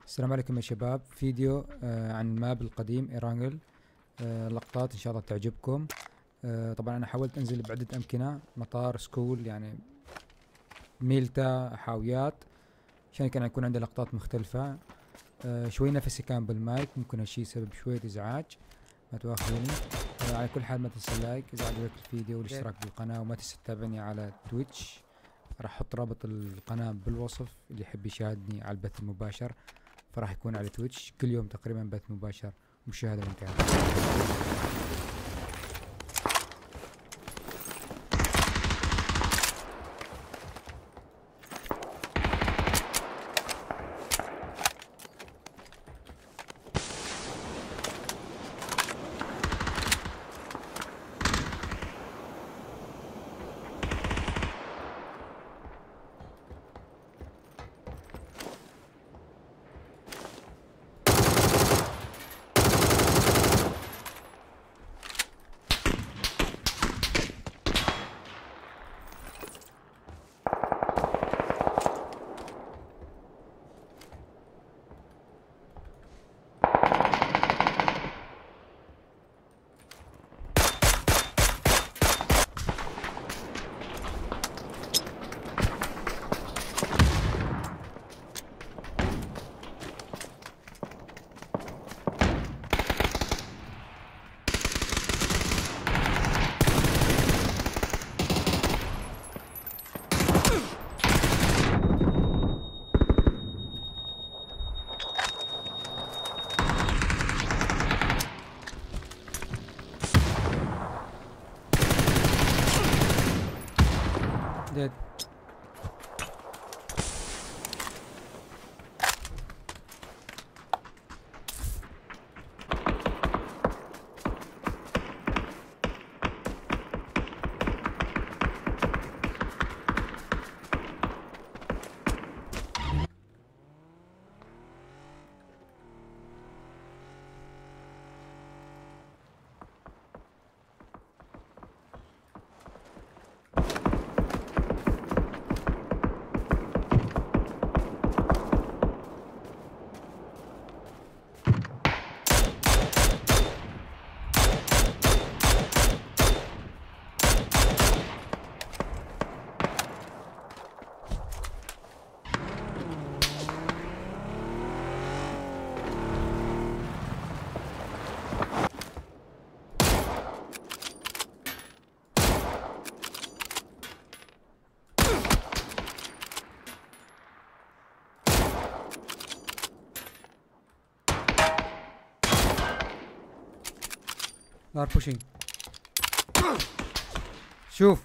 السلام عليكم يا شباب. فيديو عن الماب القديم إيرانغل. لقطات إن شاء الله تعجبكم. طبعا أنا حاولت أنزل بعدة أمكنة، مطار، سكول، يعني ميلتا، حاويات، عشان كان يكون عندي لقطات مختلفة. شوي نفسي كان بالمايك، ممكن هالشي يسبب شوية إزعاج، ما تواخذوني. على كل حال ما تنسى اللايك إذا عجبك الفيديو والاشتراك بالقناة، وما تنسى تتابعني على تويتش. راح احط رابط القناة بالوصف، اللي يحب يشاهدني على البث المباشر فراح يكون على تويتش كل يوم تقريبا بث مباشر مشاهدة ممتعة. ديد. نار بوشينج. شوف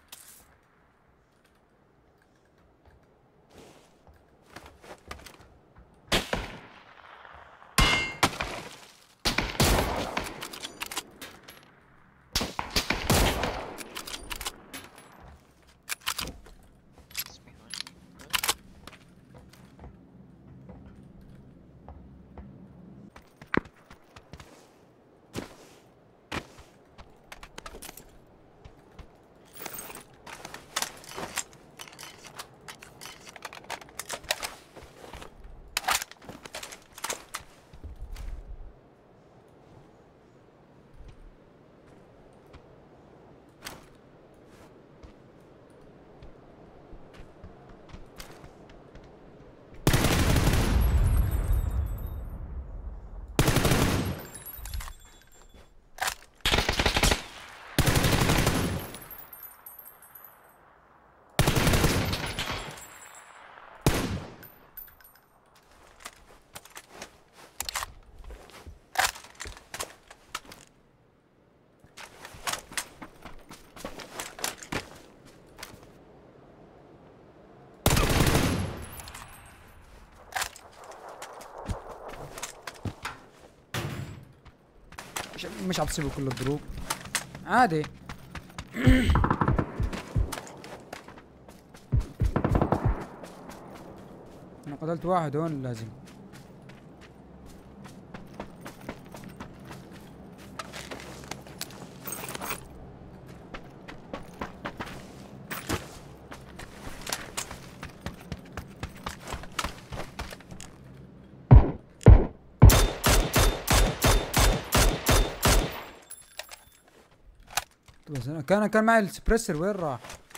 مش عم تصيبوا كل الضروب عادي. انا قتلت واحد هون لازم. بس انا كان معي السبريسر، وين راح؟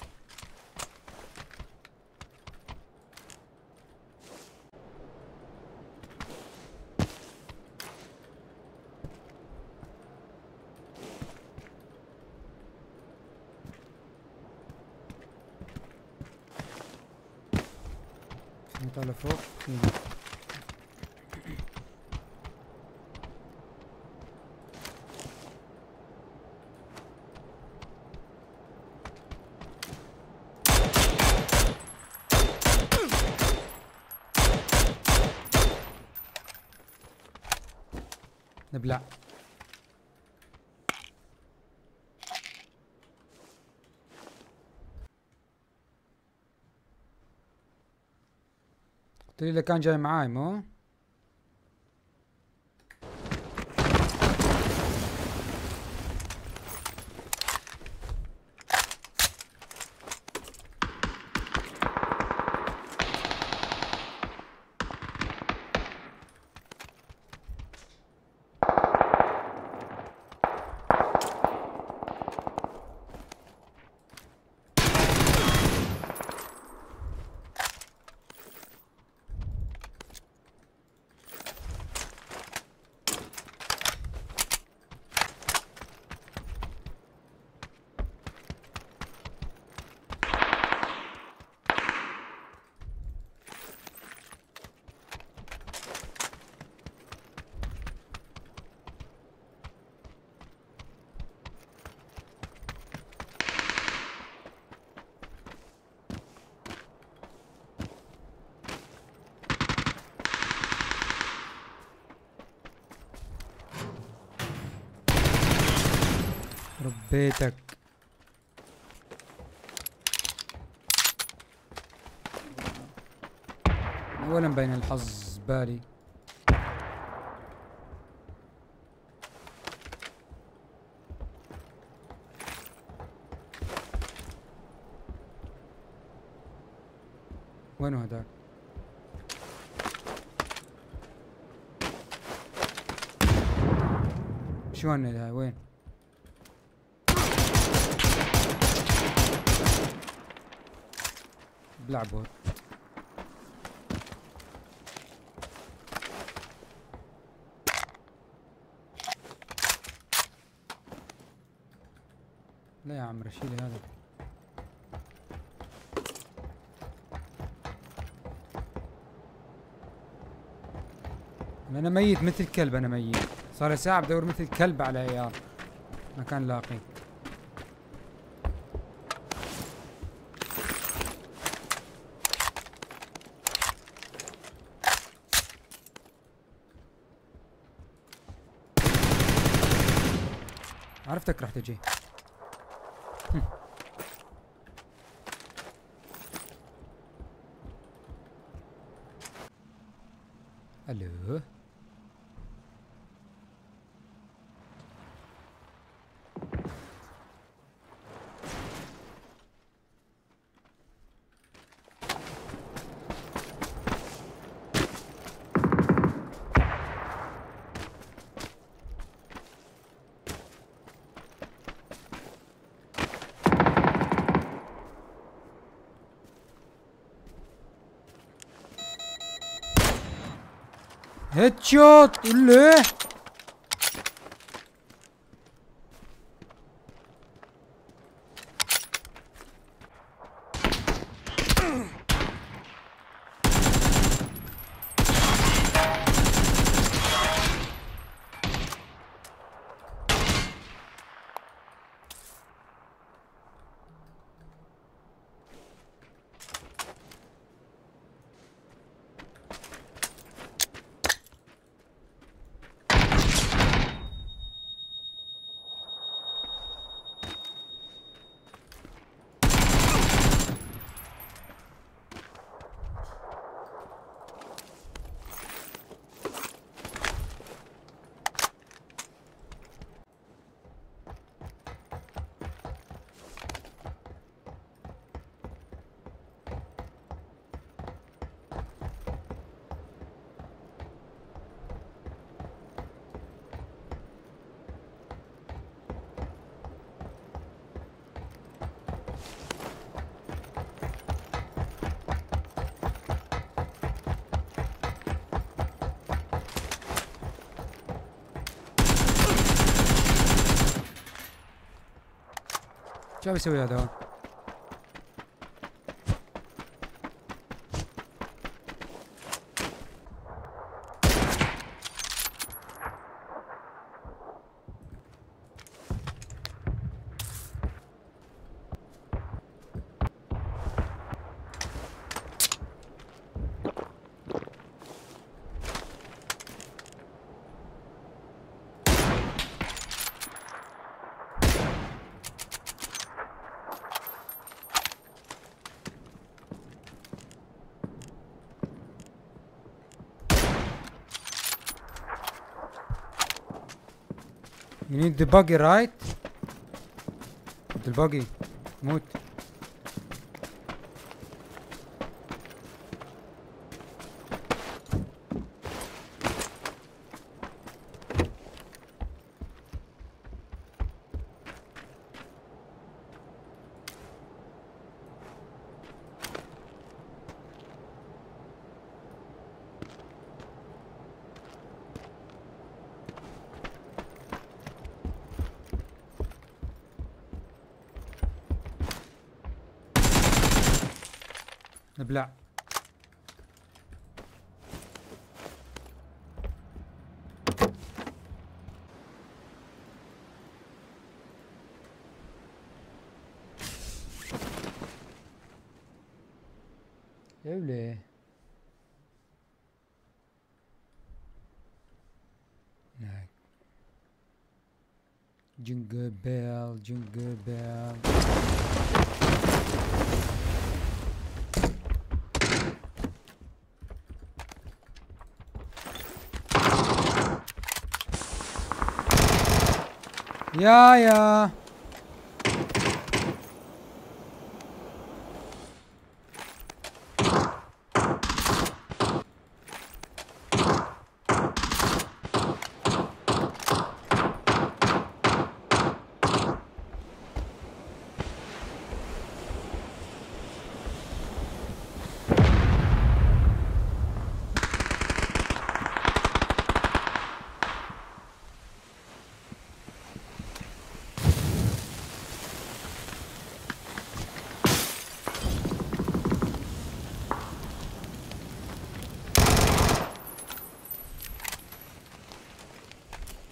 طالع فوق. نبلع. قلت لي اللي كان جاي معاي مو؟ ربيتك. ولا مبين الحظ بالي. وينو هداك؟ شو هالندى وين؟ بلعبه. لا يا عم رشيلي هذا. انا ميت مثل كلب، انا ميت صار لي ساعة بدور مثل كلب على عيار ما كان لاقي. عرفتك راح تجي. الو هيد شوت اللي شو بيسوي هذا هون؟ You need the buggy, right? The buggy. موت. ابلع. يا وليه هناك. جنجل بيل جنجل بيل. يا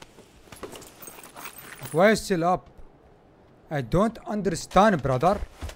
Why is still up? I don't understand, brother.